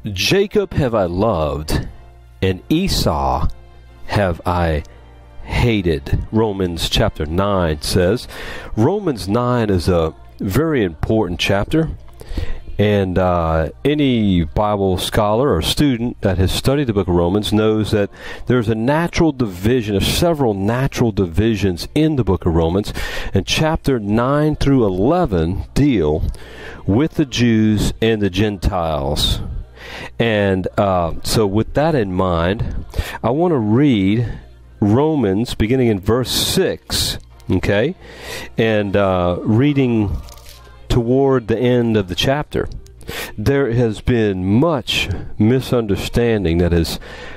Jacob have I loved, and Esau have I hated. Romans chapter 9 says. Romans 9 is a very important chapter, and any Bible scholar or student that has studied the book of Romans knows that there's a natural division, of several natural divisions in the book of Romans, and chapter 9 through 11 deal with the Jews and the Gentiles. And so with that in mind, I want to read Romans beginning in verse 6, okay, and reading toward the end of the chapter. There has been much misunderstanding that has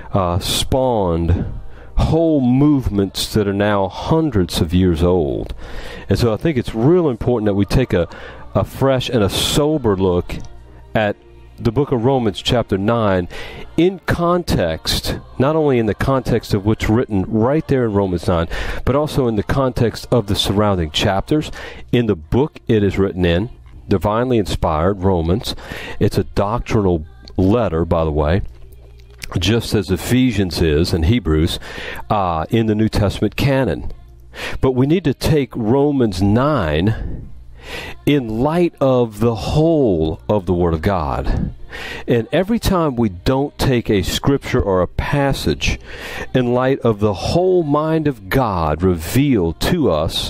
spawned whole movements that are now hundreds of years old. And so I think it's real important that we take a fresh and a sober look at the book of Romans chapter 9 in context, not only in the context of what's written right there in Romans 9, but also in the context of the surrounding chapters. In the book it is written in, divinely inspired, Romans. It's a doctrinal letter, by the way, just as Ephesians is and Hebrews in the New Testament canon. But we need to take Romans 9 in light of the whole of the Word of God. And every time we don't take a scripture or a passage in light of the whole mind of God revealed to us,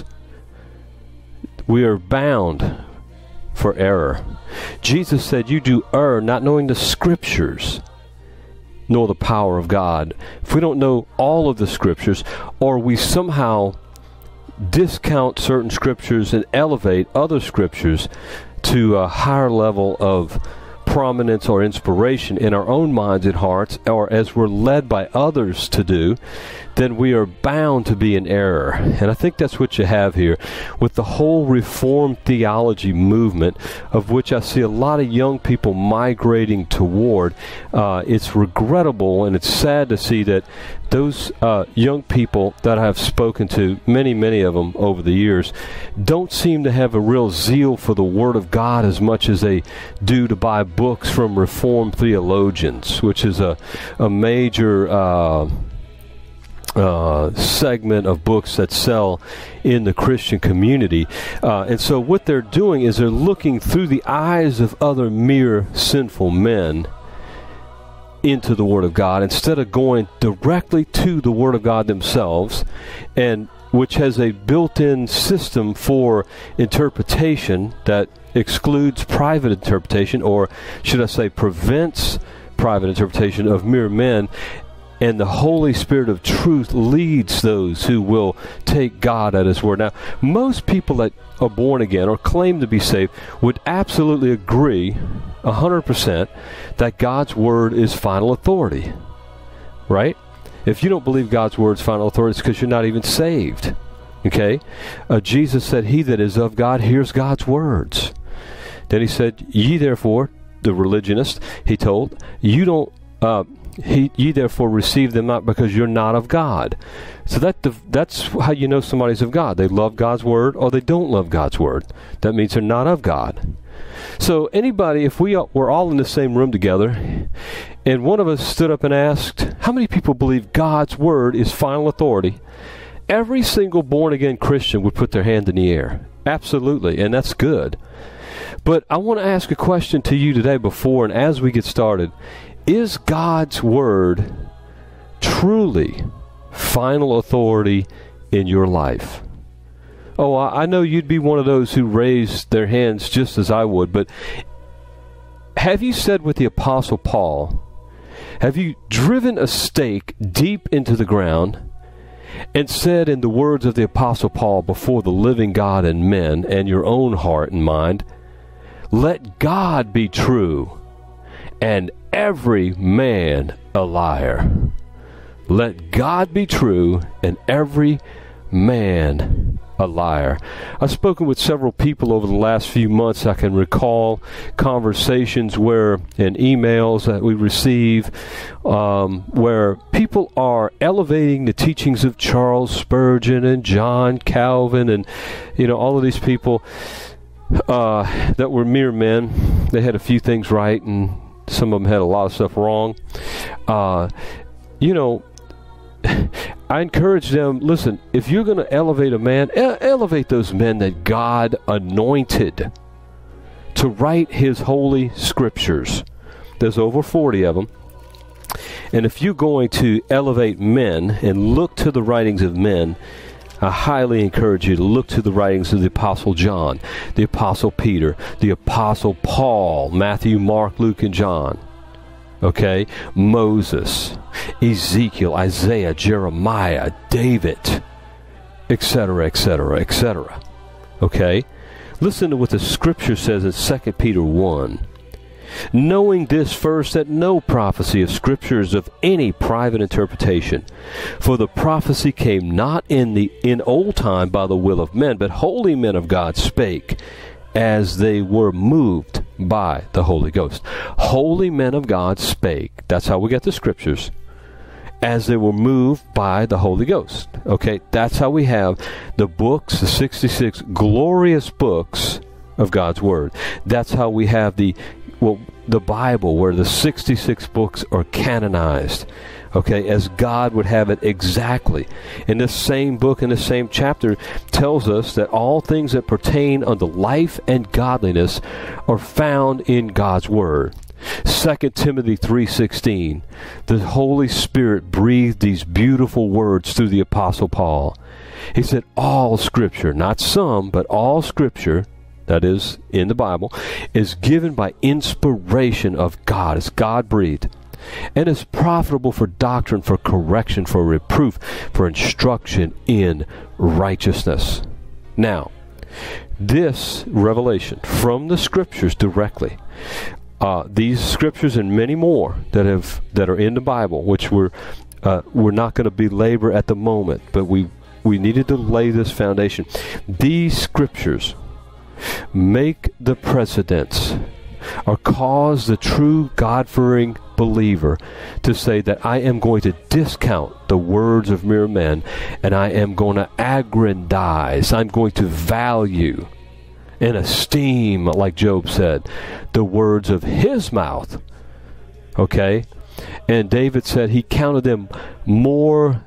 we are bound for error. Jesus said, "You do err, not knowing the scriptures, nor the power of God." If we don't know all of the scriptures, or we somehow discount certain scriptures and elevate other scriptures to a higher level of prominence or inspiration in our own minds and hearts, or as we're led by others to do, then we are bound to be in error. And I think that's what you have here with the whole Reformed theology movement, of which I see a lot of young people migrating toward. It's regrettable and it's sad to see that those young people that I have spoken to, many of them over the years, don't seem to have a real zeal for the Word of God as much as they do to buy books from Reformed theologians, which is a major segment of books that sell in the Christian community. And so what they're doing is they're looking through the eyes of other mere sinful men into the Word of God, instead of going directly to the Word of God themselves, and which has a built-in system for interpretation that excludes private interpretation, or should I say prevents private interpretation of mere men. And the Holy Spirit of truth leads those who will take God at His word. Now, most people that are born again or claim to be saved would absolutely agree 100% that God's word is final authority, right? If you don't believe God's word is final authority, it's because you're not even saved, okay? Jesus said, "He that is of God hears God's words." Then He said, "Ye therefore," the religionist, He told, "you don't... ye therefore receive them not, because you're not of God." So that's how you know somebody's of God. They love God's word or they don't love God's word. That means they're not of God. So anybody, if we're all in the same room together, and one of us stood up and asked, "How many people believe God's word is final authority?" Every single born-again Christian would put their hand in the air. Absolutely, and that's good. But I want to ask a question to you today before and as we get started. Is God's word truly final authority in your life? Oh, I know you'd be one of those who raised their hands just as I would, but have you said with the Apostle Paul, have you driven a stake deep into the ground and said in the words of the Apostle Paul before the living God and men and your own heart and mind, "Let God be true and every man a liar"? Let God be true and every man a liar. I've spoken with several people over the last few months. I can recall conversations and emails that we receive where people are elevating the teachings of Charles Spurgeon and John Calvin and all of these people that were mere men. They had a few things right and Some of them had a lot of stuff wrong. You know, I encourage them, listen, if you're going to elevate a man, elevate those men that God anointed to write his holy scriptures. There's over 40 of them. And if you're going to elevate men and look to the writings of men, I highly encourage you to look to the writings of the Apostle John, the Apostle Peter, the Apostle Paul, Matthew, Mark, Luke, and John. Okay? Moses, Ezekiel, Isaiah, Jeremiah, David, etc., etc., etc. Okay? Listen to what the Scripture says in 2 Peter 1. Knowing this first, that no prophecy of Scripture is of any private interpretation. For the prophecy came not in old time by the will of men, but holy men of God spake, as they were moved by the Holy Ghost. Holy men of God spake. That's how we get the Scriptures. As they were moved by the Holy Ghost. Okay, that's how we have the books, the 66 glorious books of God's Word. That's how we have the Bible, where the 66 books are canonized, okay, as God would have it exactly. In this same book, in the same chapter, tells us that all things that pertain unto life and godliness are found in God's Word. 2 Timothy 3:16, the Holy Spirit breathed these beautiful words through the Apostle Paul. He said, all Scripture, not some, but all Scripture, that is, in the Bible, is given by inspiration of God. It's God-breathed. And is profitable for doctrine, for correction, for reproof, for instruction in righteousness. Now, this revelation from the Scriptures directly, these Scriptures and many more that are in the Bible, which we're not going to belabor at the moment, but we needed to lay this foundation. These Scriptures make the precedents or cause the true God-fearing believer to say that I am going to discount the words of mere men, and I am going to aggrandize, I'm going to value and esteem, like Job said, the words of his mouth. Okay? And David said he counted them more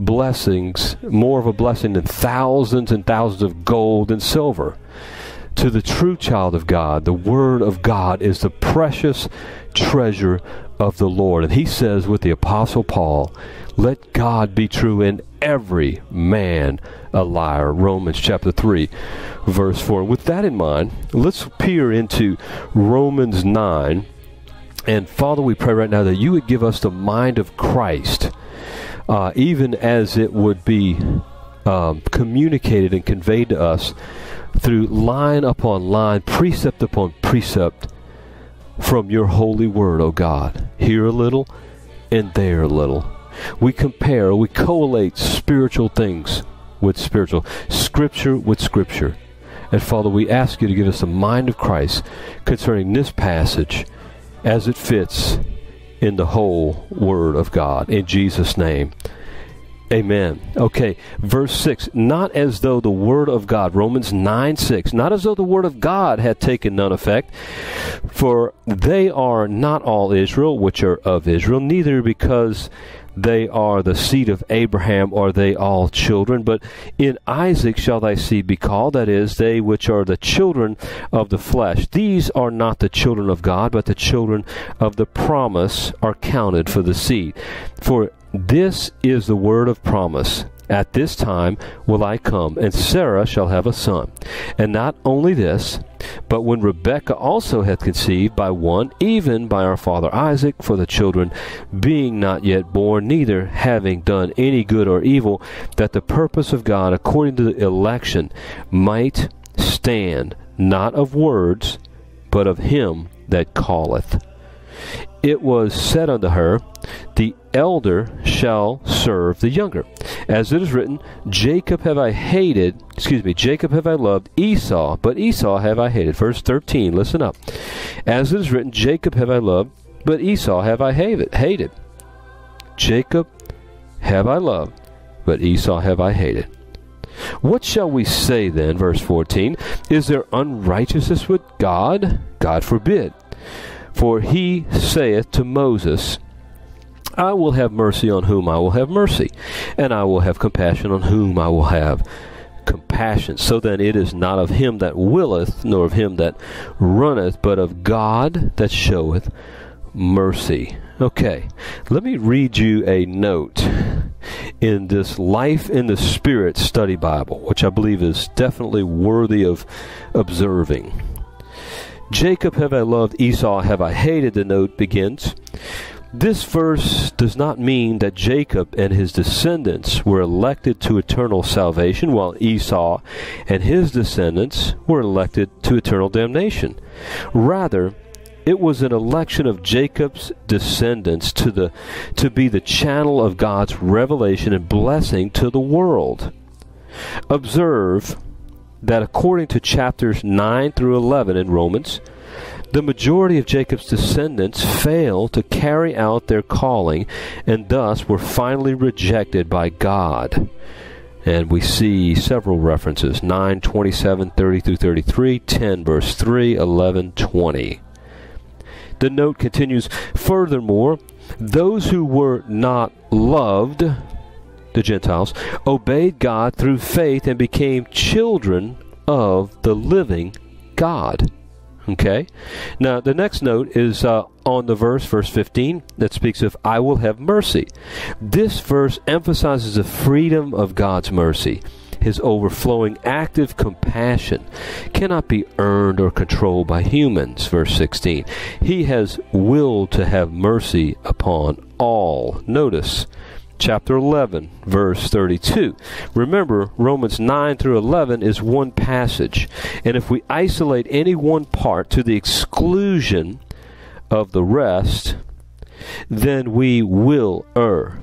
of a blessing than thousands and thousands of gold and silver. To the true child of God, the Word of God is the precious treasure of the Lord. And he says with the Apostle Paul, let God be true and every man a liar. Romans chapter 3, verse 4. With that in mind, let's peer into Romans 9. And Father, we pray right now that you would give us the mind of Christ, even as it would be communicated and conveyed to us through line upon line, precept upon precept from your holy word, O God. Here a little and there a little. We compare, we collate spiritual things with spiritual, Scripture with Scripture. And Father, we ask you to give us the mind of Christ concerning this passage as it fits in the whole Word of God. In Jesus' name. Amen. Okay, verse 6, not as though the word of God, Romans 9:6, not as though the word of God had taken none effect, for they are not all Israel, which are of Israel, neither because they are the seed of Abraham are they all children, but in Isaac shall thy seed be called, that is, they which are the children of the flesh. These are not the children of God, but the children of the promise are counted for the seed. For this is the word of promise. At this time will I come, and Sarah shall have a son. And not only this, but when Rebekah also hath conceived by one, even by our father Isaac, for the children being not yet born, neither having done any good or evil, that the purpose of God according to the election might stand, not of words, but of him that calleth. It was said unto her, the elder shall serve the younger. As it is written, Jacob have I loved, Esau, but Esau have I hated. Verse 13, listen up. As it is written, Jacob have I loved, but Esau have I hated. Jacob have I loved, but Esau have I hated. What shall we say then? Verse 14, is there unrighteousness with God? God forbid. For he saith to Moses, I will have mercy on whom I will have mercy, and I will have compassion on whom I will have compassion. So then it is not of him that willeth, nor of him that runneth, but of God that showeth mercy. Okay, let me read you a note in this Life in the Spirit study Bible, which I believe is definitely worthy of observing. Jacob have I loved, Esau have I hated, the note begins. This verse does not mean that Jacob and his descendants were elected to eternal salvation, while Esau and his descendants were elected to eternal damnation. Rather, it was an election of Jacob's descendants to be the channel of God's revelation and blessing to the world. Observe that according to chapters 9 through 11 in Romans, the majority of Jacob's descendants failed to carry out their calling and thus were finally rejected by God. And we see several references, 9:27, 30 through 33, 10 verse 3, 11, 20. The note continues, furthermore, those who were not loved, the Gentiles, obeyed God through faith and became children of the living God. Okay? Now, the next note is on the verse 15, that speaks of, I will have mercy. This verse emphasizes the freedom of God's mercy. His overflowing active compassion cannot be earned or controlled by humans. Verse 16, he has willed to have mercy upon all. Notice chapter 11, verse 32. Remember, Romans 9 through 11 is one passage. And if we isolate any one part to the exclusion of the rest, then we will err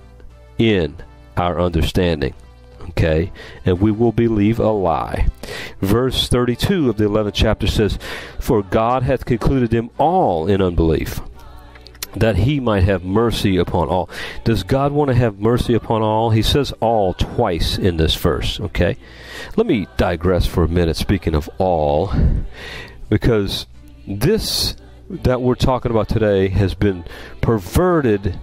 in our understanding. Okay? And we will believe a lie. Verse 32 of the 11th chapter says, for God hath concluded them all in unbelief, that he might have mercy upon all. Does God want to have mercy upon all? He says all twice in this verse, okay? Let me digress for a minute, speaking of all, because this that we're talking about today has been perverted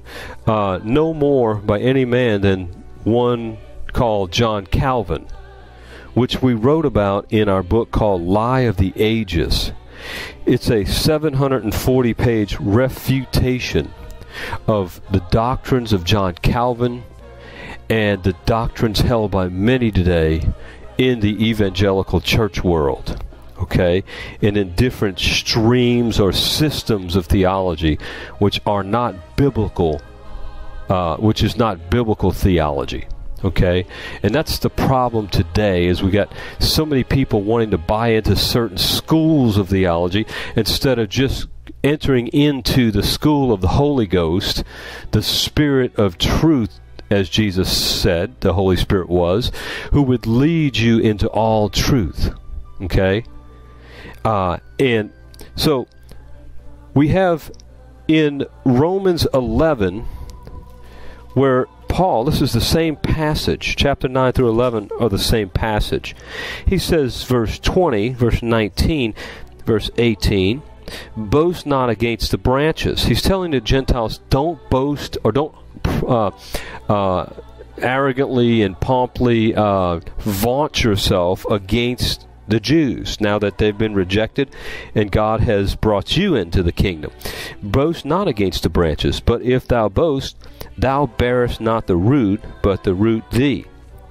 no more by any man than one called John Calvin, which we wrote about in our book called Lie of the Ages. It's a 740-page refutation of the doctrines of John Calvin and the doctrines held by many today in the evangelical church world, okay? And in different streams or systems of theology which are not biblical, which is not biblical theology. Okay, and that's the problem today, is we got so many people wanting to buy into certain schools of theology instead of just entering into the school of the Holy Ghost, the Spirit of truth, as Jesus said the Holy Spirit was, who would lead you into all truth. Okay, and so we have in Romans 11 where Paul, this is the same passage, chapter 9 through 11 are the same passage. He says, verse 20, verse 19, verse 18, boast not against the branches. He's telling the Gentiles, don't boast or don't arrogantly and pompously vaunt yourself against the Jews, now that they've been rejected and God has brought you into the kingdom. Boast not against the branches, but if thou boast, thou bearest not the root, but the root thee.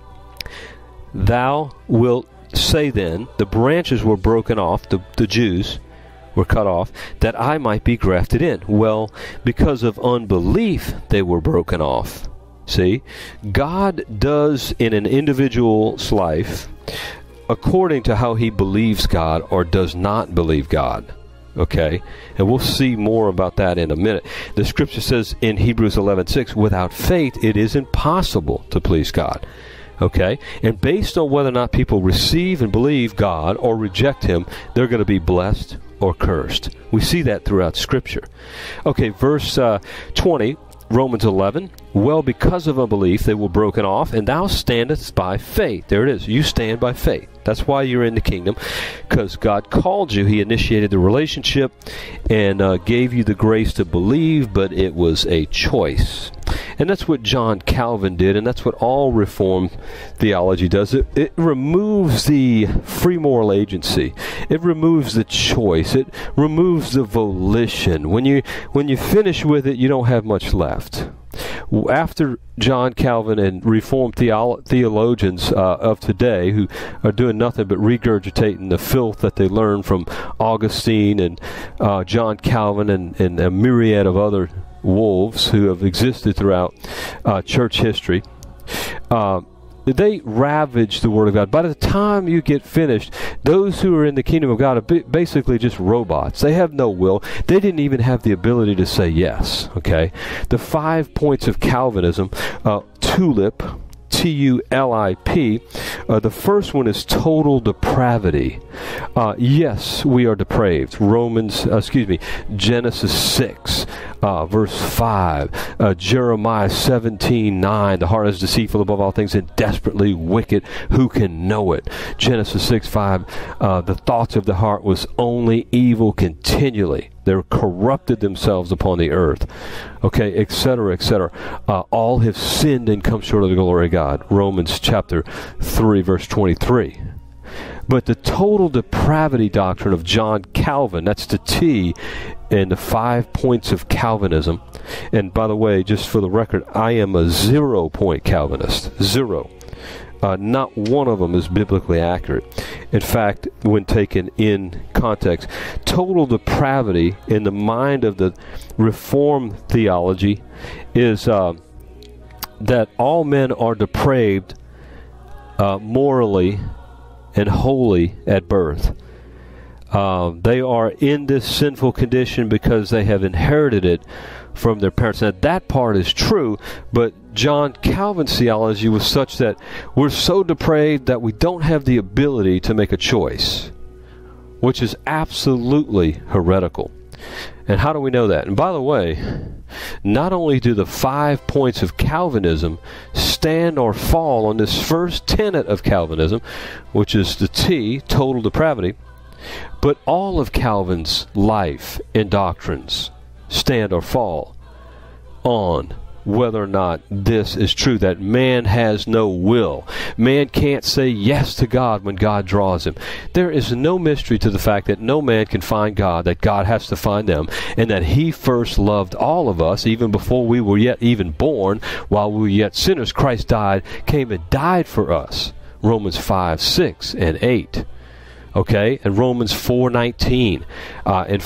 Thou wilt say then, the branches were broken off, the Jews were cut off, that I might be grafted in. Well, because of unbelief they were broken off. See, God does in an individual's life according to how he believes God or does not believe God. Okay? And we'll see more about that in a minute. The scripture says in Hebrews 11:6, without faith it is impossible to please God. Okay? And based on whether or not people receive and believe God or reject him, they're going to be blessed or cursed. We see that throughout scripture. Okay, verse 20, Romans 11, well, because of unbelief they were broken off, and thou standest by faith. There it is. You stand by faith. That's why you're in the kingdom, because God called you. He initiated the relationship and gave you the grace to believe, but it was a choice. And that's what John Calvin did, and that's what all Reformed theology does. It removes the free moral agency. It removes the choice. It removes the volition. When you finish with it, you don't have much left. After John Calvin and Reformed theologians of today, who are doing nothing but regurgitating the filth that they learned from Augustine and John Calvin and a myriad of other wolves who have existed throughout church history, they ravage the Word of God. By the time you get finished, those who are in the kingdom of God are basically just robots. They have no will. They didn't even have the ability to say yes. Okay, the 5 points of Calvinism, TULIP, T-U-L-I-P. The first one is total depravity. Yes, we are depraved. Genesis 6, verse 5. Jeremiah 17:9. The heart is deceitful above all things and desperately wicked. Who can know it? Genesis 6:5. The thoughts of the heart was only evil continually. They corrupted themselves upon the earth. Okay, etc., etc. All have sinned and come short of the glory of God. Romans chapter 3, verse 23. But the total depravity doctrine of John Calvin, that's the T in the 5 points of Calvinism. And by the way, just for the record, I am a 0-point Calvinist. 0. Not one of them is biblically accurate. In fact, when taken in context, total depravity in the mind of the Reformed theology is that all men are depraved morally and wholly at birth. They are in this sinful condition because they have inherited it from their parents. Now, that part is true, but John Calvin's theology was such that we're so depraved that we don't have the ability to make a choice, which is absolutely heretical. And how do we know that? And by the way, not only do the 5 points of Calvinism stand or fall on this first tenet of Calvinism, which is the T, total depravity, but all of Calvin's life and doctrines stand or fall on whether or not this is true, that man has no will. Man can't say yes to God when God draws him. There is no mystery to the fact that no man can find God, that God has to find them, and that he first loved all of us even before we were yet even born. While we were yet sinners, Christ came and died for us. Romans 5, 6, and 8. Okay, and Romans 4:19 and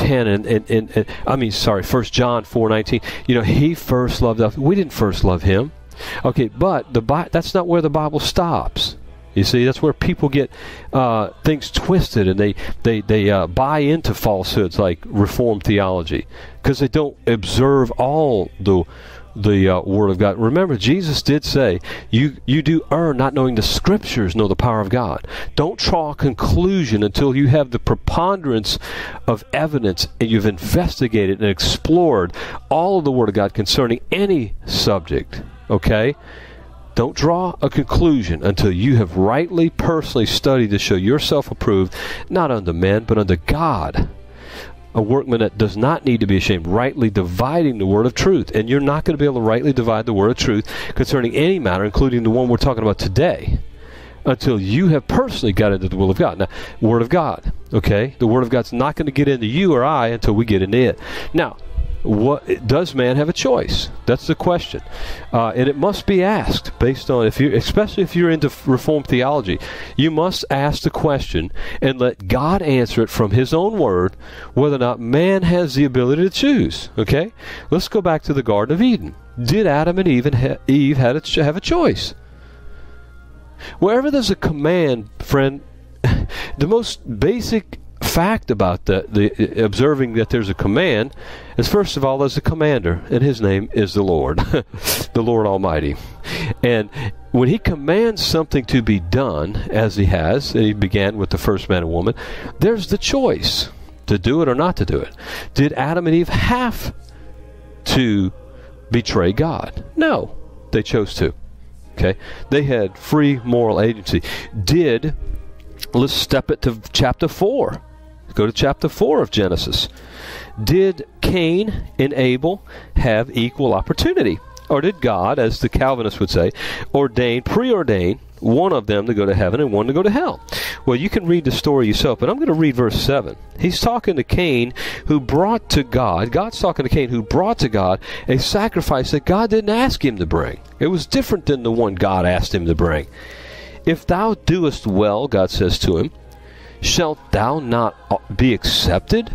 4:10 and 1 John 4:19. He first loved us. We didn't first love him. Okay, but that's not where the Bible stops. You see, that's where people get things twisted, and they buy into falsehoods like Reformed theology because they don't observe all the Word of God. Remember, Jesus did say, you do err not knowing the Scriptures, know the power of God. Don't draw a conclusion until you have the preponderance of evidence and you've investigated and explored all of the Word of God concerning any subject. Okay? Don't draw a conclusion until you have rightly, personally studied to show yourself approved, not unto men, but unto God. A workman that does not need to be ashamed, rightly dividing the word of truth. And you're not going to be able to rightly divide the word of truth concerning any matter, including the one we're talking about today, until you have personally got into the will of God. Now, Word of God, okay? The Word of God's not going to get into you or I until we get into it. Now, does man have a choice? That's the question, and it must be asked based on especially if you're into Reformed theology. You must ask the question and let God answer it from His own Word, whether or not man has the ability to choose. Okay, let's go back to the Garden of Eden. Did Adam and Eve have a choice? Wherever there's a command, friend, the most basic fact about the observing that there's a command is, first of all, there's a commander, and his name is the Lord, the Lord Almighty. And when he commands something to be done, as he has, and he began with the first man and woman, there's the choice to do it or not to do it. Did Adam and Eve have to betray God? No, they chose to. Okay, they had free moral agency. Let's step it to chapter 4. Go to chapter 4 of Genesis. Did Cain and Abel have equal opportunity? Or did God, as the Calvinists would say, preordain one of them to go to heaven and one to go to hell? Well, you can read the story yourself, but I'm going to read verse 7. He's talking to Cain, who brought to God, God's talking to Cain, who brought to God a sacrifice that God didn't ask him to bring. It was different than the one God asked him to bring. If thou doest well, God says to him, shalt thou not be accepted?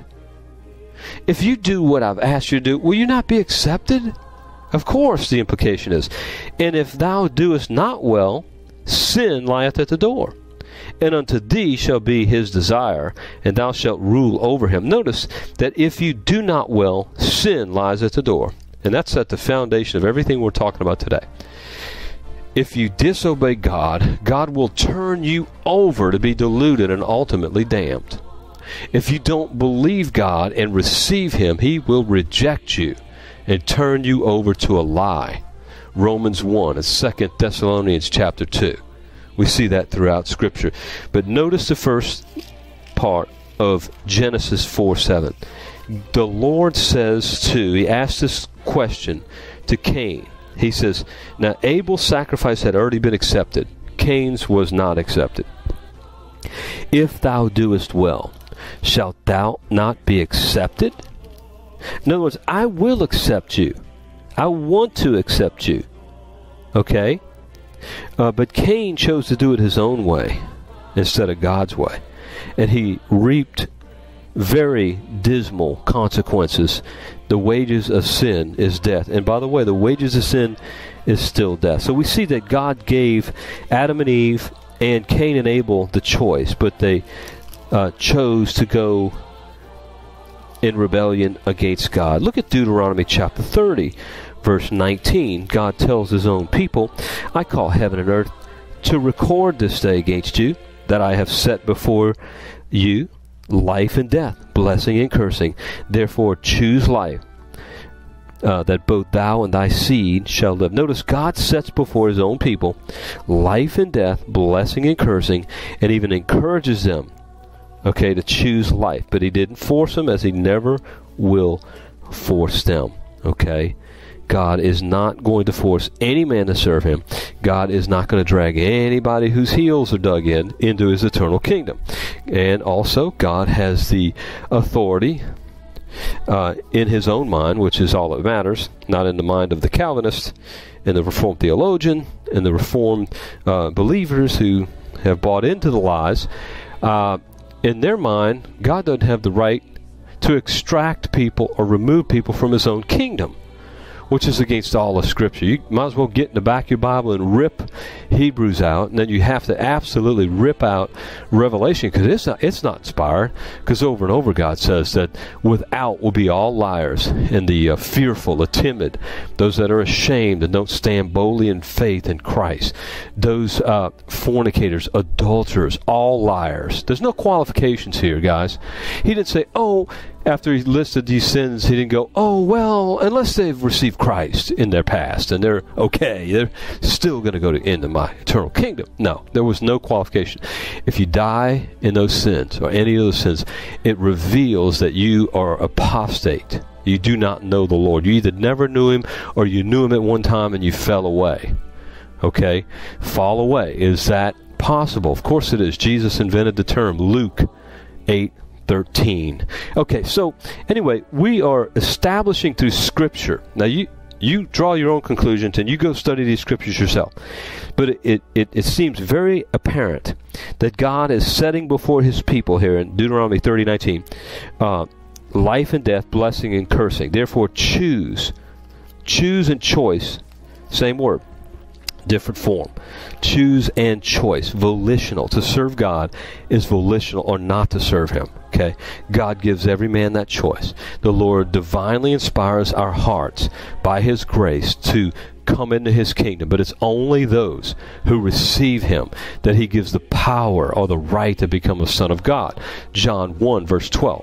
If you do what I've asked you to do, will you not be accepted? Of course, the implication is. And if thou doest not well, sin lieth at the door, and unto thee shall be his desire, and thou shalt rule over him. Notice that if you do not well, sin lies at the door. And that's at the foundation of everything we're talking about today. If you disobey God, God will turn you over to be deluded and ultimately damned. If you don't believe God and receive him, he will reject you and turn you over to a lie. Romans 1 and 2 Thessalonians chapter 2. We see that throughout Scripture. But notice the first part of Genesis 4:7. The Lord says he asked this question to Cain. He says, now Abel's sacrifice had already been accepted. Cain's was not accepted. If thou doest well, shalt thou not be accepted? In other words, I will accept you. I want to accept you. Okay? But Cain chose to do it his own way instead of God's way. And he reaped very dismal consequences. The wages of sin is death. And by the way, the wages of sin is still death. So we see that God gave Adam and Eve and Cain and Abel the choice, but they chose to go in rebellion against God. Look at Deuteronomy chapter 30, verse 19. God tells his own people, I call heaven and earth to record this day against you, that I have set before you life and death, blessing and cursing. Therefore choose life, that both thou and thy seed shall live. Notice God sets before his own people life and death, blessing and cursing, and even encourages them, to choose life. But he didn't force them, as he never will force them. God is not going to force any man to serve him. God is not going to drag anybody whose heels are dug into his eternal kingdom. And also, God has the authority in his own mind, which is all that matters, not in the mind of the Calvinist and the Reformed theologian and the Reformed believers who have bought into the lies. In their mind, God doesn't have the right to extract people or remove people from his own kingdom, which is against all of Scripture. You might as well get in the back of your Bible and rip Hebrews out, and then you have to absolutely rip out Revelation, because it's not inspired, because over and over God says that without will be all liars, and the fearful, the timid, those that are ashamed and don't stand boldly in faith in Christ, those fornicators, adulterers, all liars. There's no qualifications here, guys. He didn't say, after he listed these sins, he didn't go, unless they've received Christ in their past and they're okay, they're still going to go into my eternal kingdom. No, there was no qualification. If you die in those sins or any of those sins, it reveals that you are apostate. You do not know the Lord. You either never knew him or you knew him at one time and you fell away. Fall away. Is that possible? Of course it is. Jesus invented the term. Luke 8:13. So anyway, we are establishing through Scripture. Now you draw your own conclusions and you go study these Scriptures yourself. But it seems very apparent that God is setting before his people here in Deuteronomy 30:19 life and death, blessing and cursing. Therefore choose and choice, same word, different form. Choose and choice, volitional. To serve God is volitional, or not to serve him. God gives every man that choice. The Lord divinely inspires our hearts by his grace to come into his kingdom, but it's only those who receive him that he gives the power or the right to become a son of God. John 1 verse 12.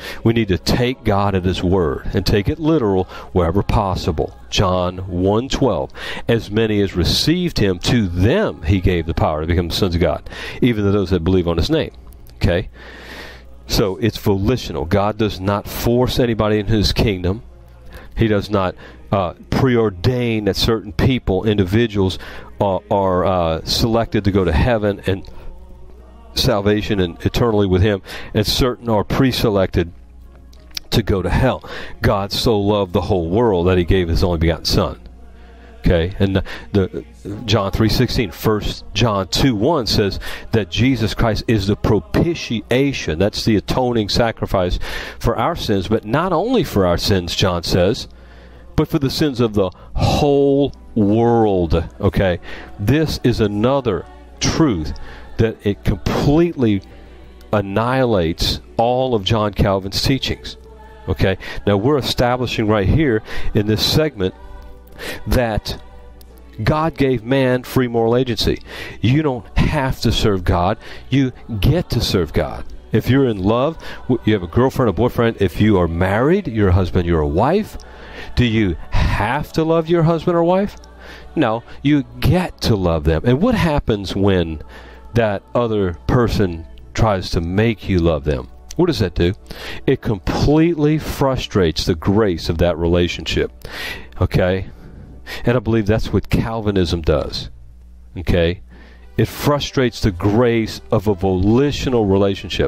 We need to take God at his word and take it literal wherever possible. John 1:12. As many as received him, to them he gave the power to become the sons of God, even to those that believe on his name. Okay? So it's volitional. God does not force anybody into his kingdom. He does not preordain that certain people, individuals, are selected to go to heaven and salvation and eternally with him, and certain are pre-selected to go to hell. God so loved the whole world that he gave his only begotten son. Okay, and the John 3:16, 1 John 2:1 says that Jesus Christ is the propitiation. That's the atoning sacrifice for our sins, but not only for our sins, John says, but for the sins of the whole world. Okay, this is another truth that it completely annihilates all of John Calvin's teachings. Okay, now we're establishing right here in this segment that God gave man free moral agency. You don't have to serve God. You get to serve God. If you're in love, you have a girlfriend, a boyfriend. If you are married, you're a husband, you're a wife. Do you have to love your husband or wife? No, you get to love them. And what happens when that other person tries to make you love them? What does that do? It completely frustrates the grace of that relationship. Okay? And I believe that's what Calvinism does. Okay? It frustrates the grace of a volitional relationship.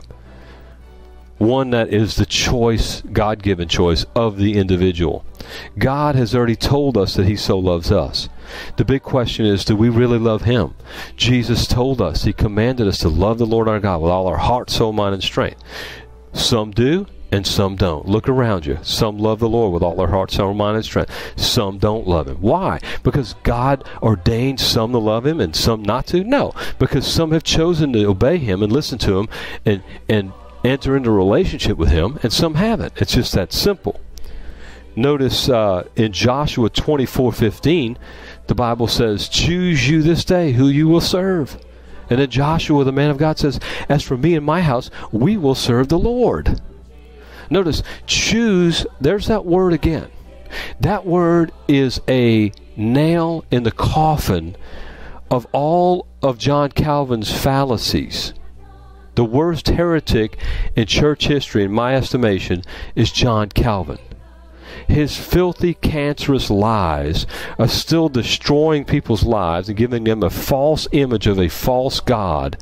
One that is the choice, God-given choice of the individual. God has already told us that he so loves us. The big question is, do we really love him? Jesus told us, he commanded us to love the Lord our God with all our heart, soul, mind, and strength. Some do, and some don't. Look around you. Some love the Lord with all their heart, soul, mind, and strength. Some don't love him. Why? Because God ordained some to love him and some not to? No. Because some have chosen to obey him and listen to him and enter into a relationship with him, and some haven't. It's just that simple. Notice in Joshua 24:15, the Bible says, choose you this day who you will serve. And then Joshua, the man of God, says, as for me and my house, we will serve the Lord. Notice, choose, there's that word again. That word is a nail in the coffin of all of John Calvin's fallacies. The worst heretic in church history, in my estimation, is John Calvin. His filthy, cancerous lies are still destroying people's lives and giving them a false image of a false God.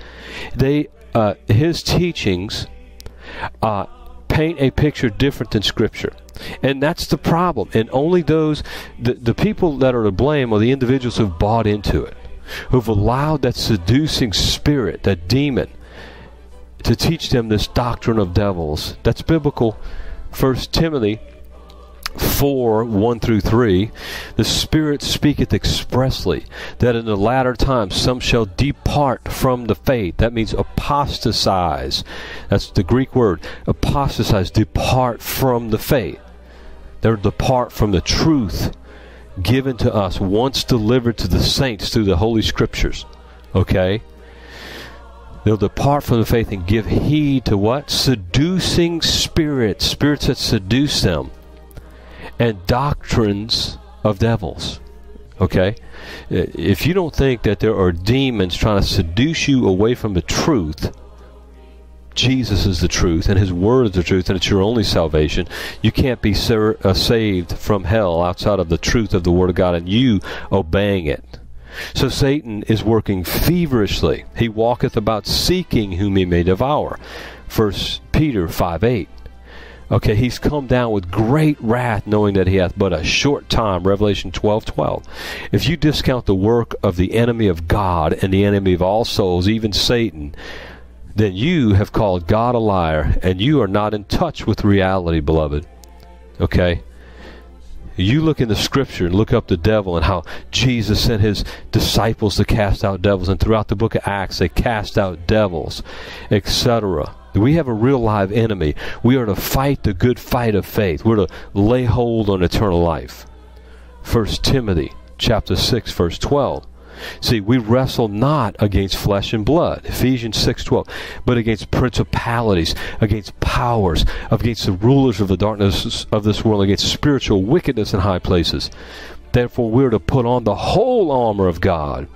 His teachings paint a picture different than Scripture. And that's the problem. And only those, the people that are to blame are the individuals who've bought into it, who've allowed that seducing spirit, that demon, to teach them this doctrine of devils. That's biblical. 1 Timothy 4:1-3, the Spirit speaketh expressly that in the latter times some shall depart from the faith. That means apostatize. That's the Greek word. Apostatize, depart from the faith. They'll depart from the truth given to us once delivered to the saints through the Holy Scriptures. Okay? They'll depart from the faith and give heed to what? Seducing spirits. Spirits that seduce them. And doctrines of devils. Okay? If you don't think that there are demons trying to seduce you away from the truth, Jesus is the truth, and his word is the truth, and it's your only salvation. You can't be saved from hell outside of the truth of the word of God and you obeying it. So Satan is working feverishly. He walketh about seeking whom he may devour. 1 Peter 5:8. Okay, he's come down with great wrath, knowing that he hath but a short time. Revelation 12:12. If you discount the work of the enemy of God and the enemy of all souls, even Satan, then you have called God a liar, and you are not in touch with reality, beloved. Okay? You look in the Scripture and look up the devil and how Jesus sent his disciples to cast out devils, and throughout the book of Acts they cast out devils, etc. We have a real live enemy. We are to fight the good fight of faith. We're to lay hold on eternal life. 1 Timothy chapter 6, verse 12. See, we wrestle not against flesh and blood, Ephesians 6:12, but against principalities, against powers, against the rulers of the darkness of this world, against spiritual wickedness in high places. Therefore, we're to put on the whole armor of God.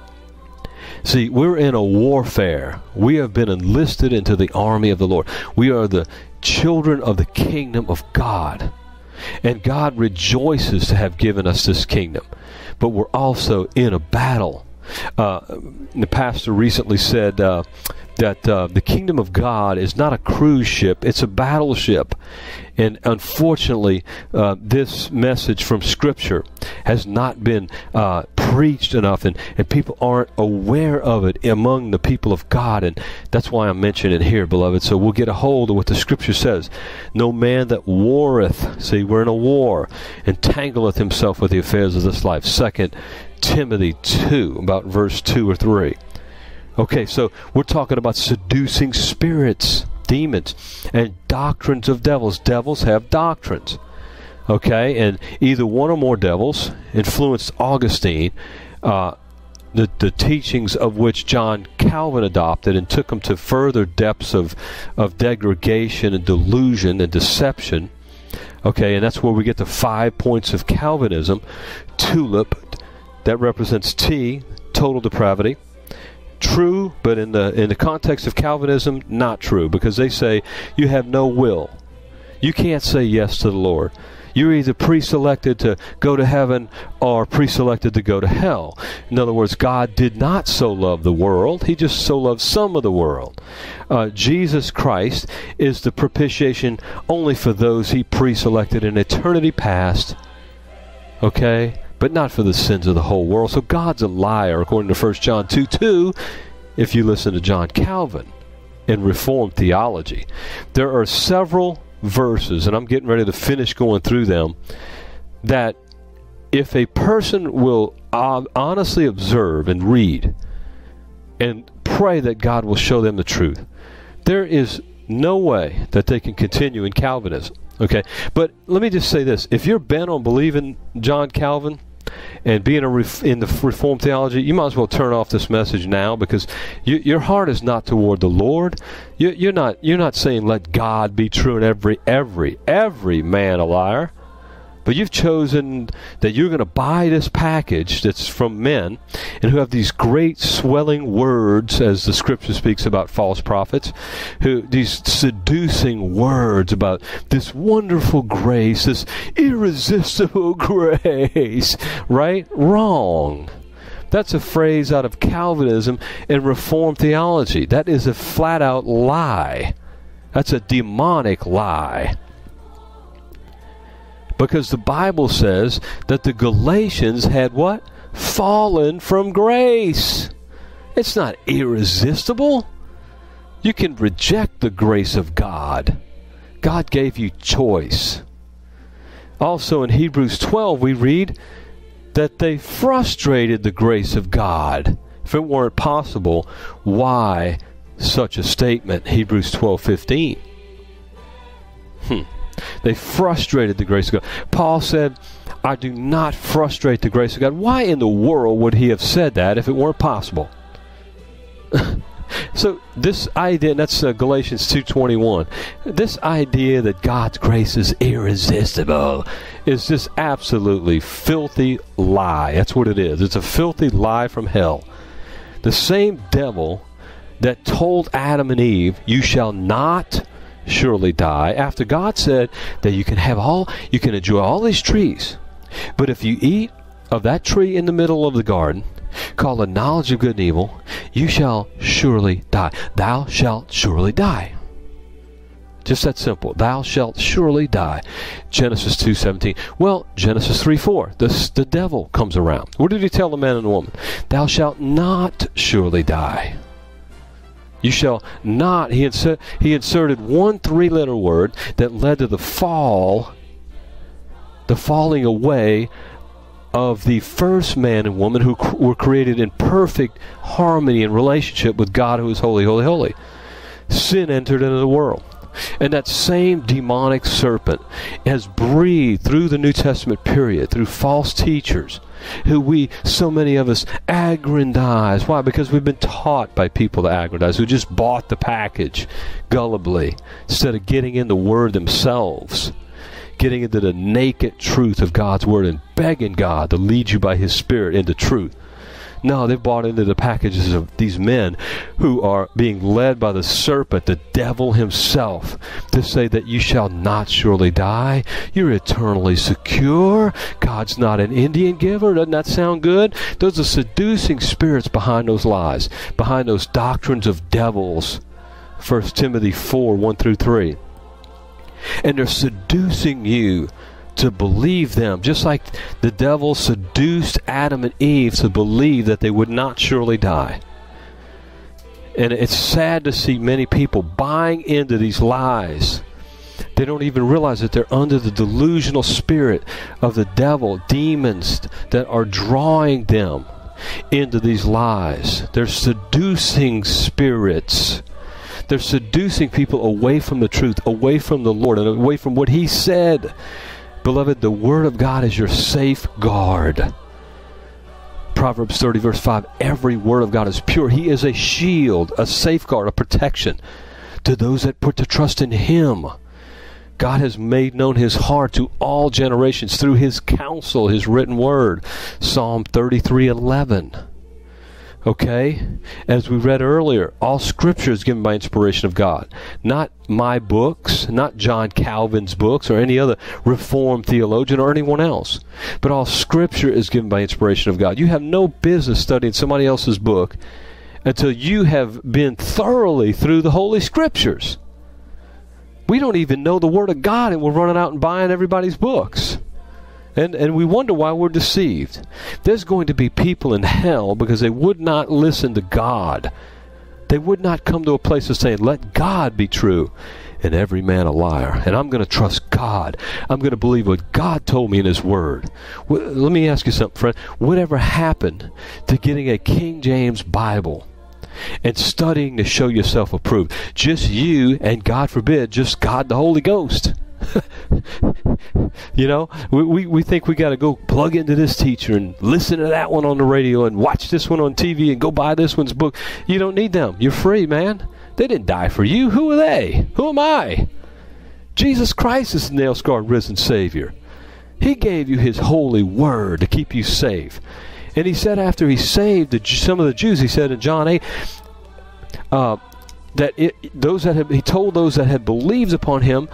See, we're in a warfare. We have been enlisted into the army of the Lord. We are the children of the kingdom of God. And God rejoices to have given us this kingdom. But we're also in a battle. The pastor recently said that the kingdom of God is not a cruise ship, it's a battleship. And unfortunately, this message from Scripture has not been preached enough, and people aren't aware of it among the people of God. And that's why I'm mentioning it here, beloved. So we'll get a hold of what the Scripture says. No man that warreth, see, we're in a war, entangleth himself with the affairs of this life. 2 Timothy 2, about verse 2 or 3. Okay, so we're talking about seducing spirits, demons, and doctrines of devils. Devils have doctrines. Okay, and either one or more devils influenced Augustine, the teachings of which John Calvin adopted and took him to further depths of degradation and delusion and deception. Okay, and that's where we get the 5 points of Calvinism. Tulip, that represents T, total depravity. True, but in the context of Calvinism, not true, because they say you have no will. You can't say yes to the Lord. You're either pre-selected to go to heaven or pre-selected to go to hell. In other words, God did not so love the world. He just so loved some of the world. Jesus Christ is the propitiation only for those he pre-selected in eternity past. Okay? But not for the sins of the whole world. So God's a liar, according to 1 John 2:2, if you listen to John Calvin in Reformed theology. There are several verses, and I'm getting ready to finish going through them, that if a person will honestly observe and read and pray that God will show them the truth, there is no way that they can continue in Calvinism. Okay, but let me just say this. If you're bent on believing John Calvin and being in the Reformed theology, you might as well turn off this message now, because your heart is not toward the Lord. You're not saying let God be true and every man a liar. But you've chosen that you're going to buy this package that's from men and who have these great swelling words, as the Scripture speaks about false prophets, these seducing words about this wonderful grace, this irresistible grace, right? Wrong. That's a phrase out of Calvinism and Reformed theology. That is a flat-out lie. That's a demonic lie. Because the Bible says that the Galatians had what? Fallen from grace. It's not irresistible. You can reject the grace of God. God gave you choice. Also in Hebrews 12 we read that they frustrated the grace of God. If it weren't possible, why such a statement? Hebrews 12:15. They frustrated the grace of God. Paul said, I do not frustrate the grace of God. Why in the world would he have said that if it weren't possible? So this idea, and that's Galatians 2:21, this idea that God's grace is irresistible is just absolutely filthy lie. That's what it is. It's a filthy lie from hell. The same devil that told Adam and Eve, you shall not surely die, after God said that you can enjoy all these trees, but if you eat of that tree in the middle of the garden, called the knowledge of good and evil, you shall surely die. Thou shalt surely die. Just that simple. Thou shalt surely die. Genesis 2:17. Well, Genesis 3:4. The devil comes around. What did he tell the man and the woman? Thou shalt not surely die. You shall not. He inserted one 3-letter word that led to the falling away of the first man and woman who were created in perfect harmony and relationship with God, who is holy, holy, holy. Sin entered into the world. And that same demonic serpent has breathed through the New Testament period, through false teachers, who so many of us aggrandize. Why? Because we've been taught by people to aggrandize, who just bought the package gullibly, instead of getting in the Word themselves, getting into the naked truth of God's Word and begging God to lead you by His Spirit into truth. No, they've bought into the packages of these men who are being led by the serpent, the devil himself, to say that you shall not surely die. You're eternally secure. God's not an Indian giver. Doesn't that sound good? Those are seducing spirits behind those lies, behind those doctrines of devils. 1 Timothy 4, 1 through 3. And they're seducing you to believe them, just like the devil seduced Adam and Eve to believe that they would not surely die. And it's sad to see many people buying into these lies. They don't even realize that they're under the delusional spirit of the devil, demons that are drawing them into these lies. They're seducing spirits. They're seducing people away from the truth, away from the Lord, and away from what He said. Beloved, the Word of God is your safeguard. Proverbs 30, verse 5, every word of God is pure. He is a shield, a safeguard, a protection to those that put their trust in Him. God has made known His heart to all generations through His counsel, His written Word. Psalm 33:11. Okay? As we read earlier, all Scripture is given by inspiration of God. Not my books, not John Calvin's books or any other Reformed theologian or anyone else. But all Scripture is given by inspiration of God. You have no business studying somebody else's book until you have been thoroughly through the Holy Scriptures. We don't even know the Word of God, and we're running out and buying everybody's books. And we wonder why we're deceived. There's going to be people in hell because they would not listen to God. They would not come to a place of saying, let God be true and every man a liar. And I'm going to trust God. I'm going to believe what God told me in His Word. Let me ask you something, friend. Whatever happened to getting a King James Bible and studying to show yourself approved? Just you and, God forbid, just God the Holy Ghost. You know, we think we got to go plug into this teacher and listen to that one on the radio and watch this one on TV and go buy this one's book. You don't need them. You're free, man. They didn't die for you. Who are they? Who am I? Jesus Christ is the nail-scarred risen Savior. He gave you His holy Word to keep you safe. And He said after He saved some of the Jews, He said in John 8, He told those that had believed upon Him,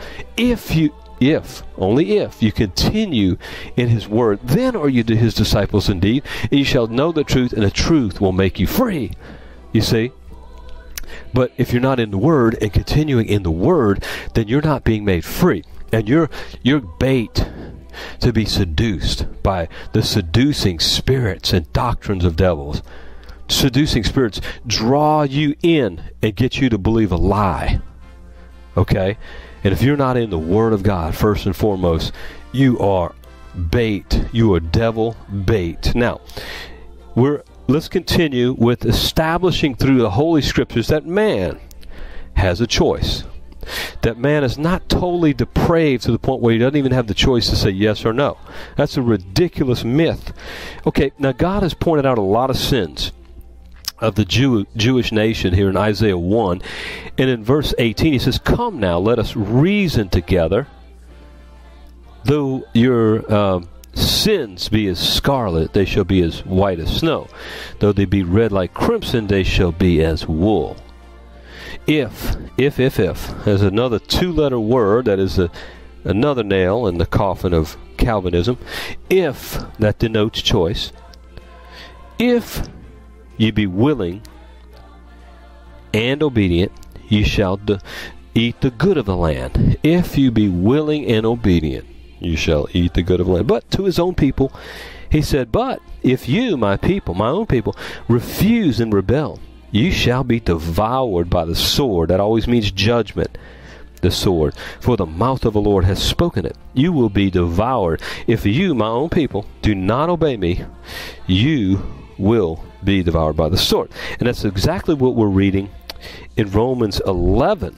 only if you continue in His Word, then are you His disciples indeed, and you shall know the truth, and the truth will make you free. You see? But if you're not in the Word and continuing in the Word, then you're not being made free. And you're bait to be seduced by the seducing spirits and doctrines of devils. Seducing spirits draw you in and get you to believe a lie. Okay? And if you're not in the Word of God, first and foremost, you are bait. You are devil bait. Now, let's continue with establishing through the Holy Scriptures that man has a choice. That man is not totally depraved to the point where he doesn't even have the choice to say yes or no. That's a ridiculous myth. Okay, now God has pointed out a lot of sins of the Jewish nation here in Isaiah 1. And in verse 18 He says, come now, let us reason together. Though your sins be as scarlet, they shall be as white as snow. Though they be red like crimson, they shall be as wool. If, there's another two-letter word that is another nail in the coffin of Calvinism. If, that denotes choice. If ye be willing and obedient, ye shall eat the good of the land. If you be willing and obedient, you shall eat the good of the land. But to His own people, He said, but if you, my people, my own people, refuse and rebel, you shall be devoured by the sword. That always means judgment. The sword. For the mouth of the Lord has spoken it. You will be devoured. If you, my own people, do not obey me, you will be devoured by the sword. And that's exactly what we're reading in Romans 11.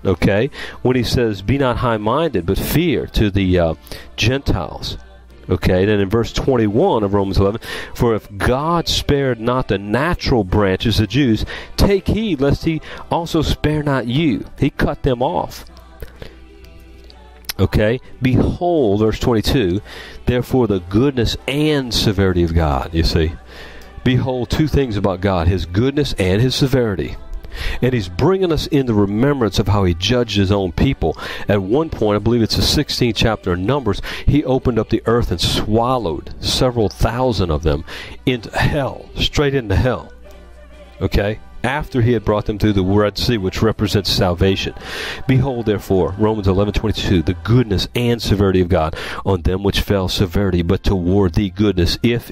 okay, when he says, be not high-minded, but fear to the Gentiles. Okay, then in verse 21 of Romans 11, for if God spared not the natural branches, the Jews, take heed lest he also spare not you. He cut them off. Okay, behold, verse 22, therefore the goodness and severity of God, you see. Behold, two things about God, his goodness and his severity. And he's bringing us into remembrance of how he judged his own people. At one point, I believe it's the 16th chapter of Numbers, he opened up the earth and swallowed several thousand of them into hell, straight into hell. Okay? After he had brought them through the Red Sea, which represents salvation. Behold, therefore, Romans 11:22, the goodness and severity of God on them which fell severity, but toward thee goodness, if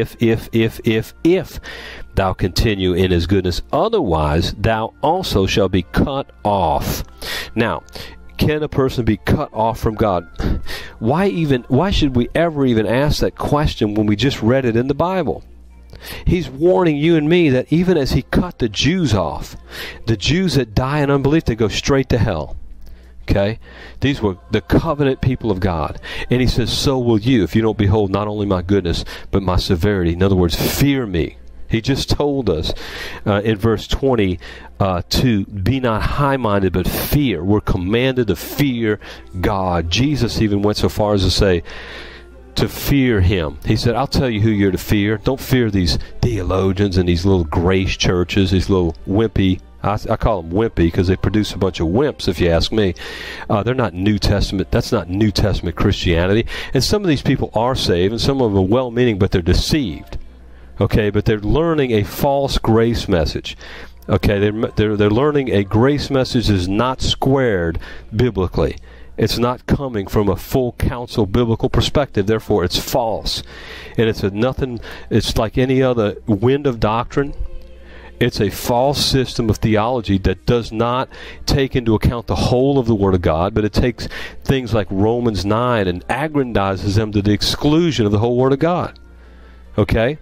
thou continue in his goodness, otherwise thou also shalt be cut off. Now, can a person be cut off from God? Why should we ever even ask that question when we just read it in the Bible? He's warning you and me that even as he cut the Jews off, the Jews that die in unbelief, they go straight to hell. Okay? These were the covenant people of God. And he says, so will you if you don't behold not only my goodness, but my severity. In other words, fear me. He just told us in verse 20 to be not high-minded, but fear. We're commanded to fear God. Jesus even went so far as to say, to fear him. He said, I'll tell you who you're to fear. Don't fear these theologians and these little grace churches, these little wimpy, I call them wimpy because they produce a bunch of wimps, if you ask me. They're not New Testament. That's not New Testament Christianity. And some of these people are saved, and some of them are well-meaning, but they're deceived. Okay, but they're learning a false grace message. Okay, they're learning a grace message is not squared biblically. It's not coming from a full counsel biblical perspective, therefore it's false. And it's like any other wind of doctrine. It's a false system of theology that does not take into account the whole of the Word of God, but it takes things like Romans 9 and aggrandizes them to the exclusion of the whole Word of God. Okay?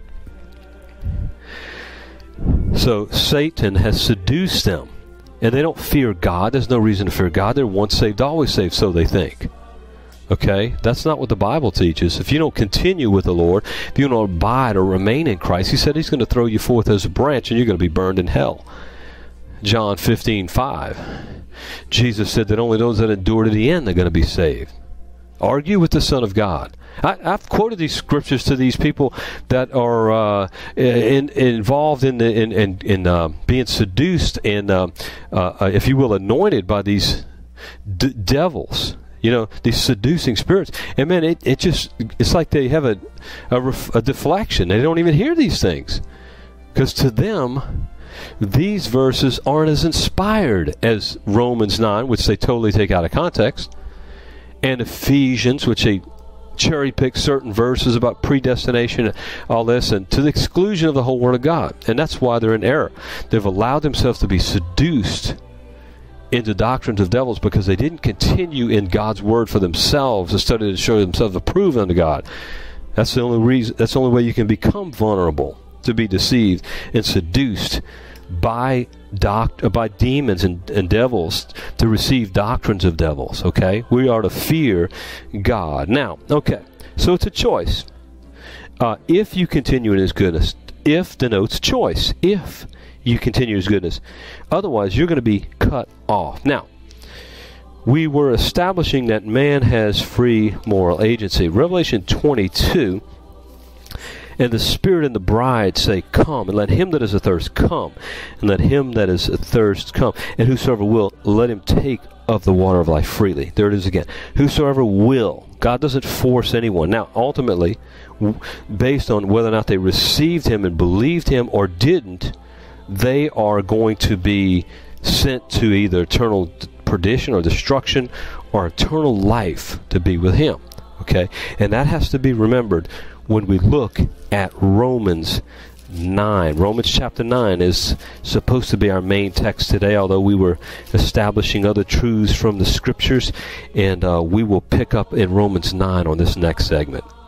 So Satan has seduced them. And they don't fear God. There's no reason to fear God. They're once saved, always saved, so they think. Okay? That's not what the Bible teaches. If you don't continue with the Lord, if you don't abide or remain in Christ, he said he's going to throw you forth as a branch and you're going to be burned in hell. John 15:5. Jesus said that only those that endure to the end are going to be saved. Argue with the Son of God. I've quoted these scriptures to these people that are involved in being seduced and, if you will, anointed by these devils. You know, these seducing spirits. And man, it's like they have a deflection. They don't even hear these things. Because to them, these verses aren't as inspired as Romans 9, which they totally take out of context, and Ephesians, which they cherry pick certain verses about predestination and all this, and to the exclusion of the whole Word of God. And that's why they're in error. They've allowed themselves to be seduced into doctrines of devils because they didn't continue in God's Word for themselves and study to show themselves approved unto God. That's the only reason. That's the only way you can become vulnerable, to be deceived and seduced by demons and devils, to receive doctrines of devils. Okay, we are to fear God. Now, okay, so it's a choice. If you continue in his goodness, if denotes choice. If you continue in his goodness, otherwise you're going to be cut off. Now, we were establishing that man has free moral agency. Revelation 22. And the Spirit and the bride say, come, and let him that is athirst come, and let him that is athirst come, and whosoever will, let him take of the water of life freely. There it is again. Whosoever will. God doesn't force anyone. Now, ultimately, based on whether or not they received him and believed him or didn't, they are going to be sent to either eternal perdition or destruction or eternal life to be with him. Okay? And that has to be remembered when we look at Romans 9. Romans chapter 9 is supposed to be our main text today, although we were establishing other truths from the Scriptures, and we will pick up in Romans 9 on this next segment.